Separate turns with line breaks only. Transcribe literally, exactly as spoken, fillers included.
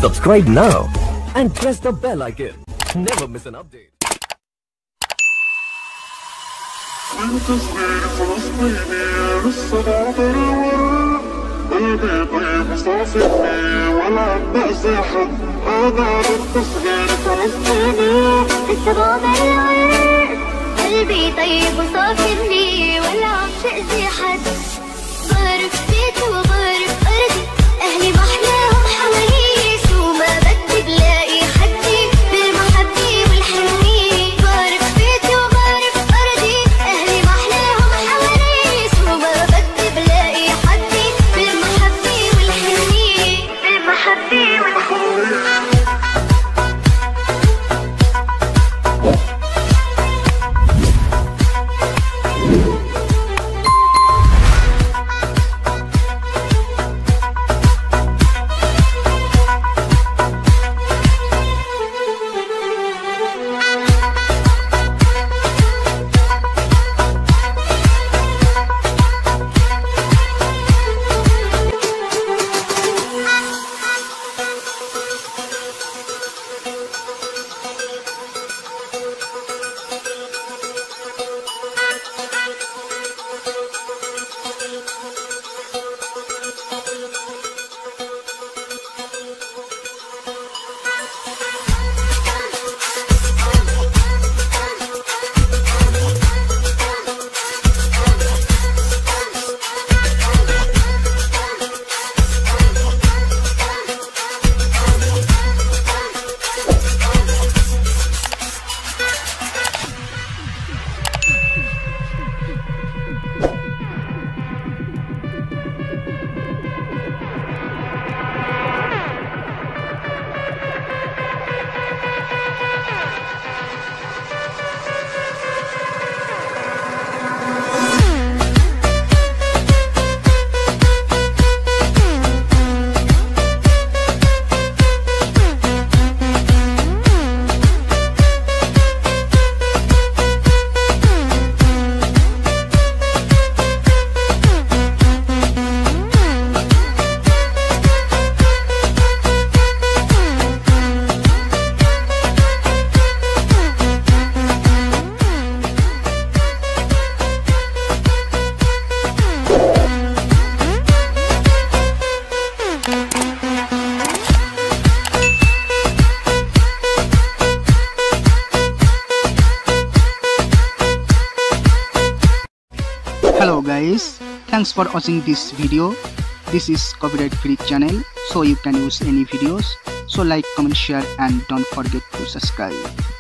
Subscribe now and press the bell icon. Never miss an update.
انت صغير فلسطيني لسه بعبر الورد قلبي طيب وصافيني ولا بأذي حد. انا بنت صغير فلسطيني
لسه بعبر الورد قلبي طيب وصافيني ولا عم تأذي حد. بعرف بيتي وبعرف أرضي أهلي محلاهم حواليش وما بدي بلاقي حدي بالمحبة والحنية. بعرف بيتي وبعرف أرضي أهلي محلاهم حواليش وما بدي بلاقي حدي بالمحبة والحنية بالمحبة والحنية.
Hello guys, thanks for watching this video. This is copyright free channel, so you can use any videos. So like, comment, share and don't forget to subscribe.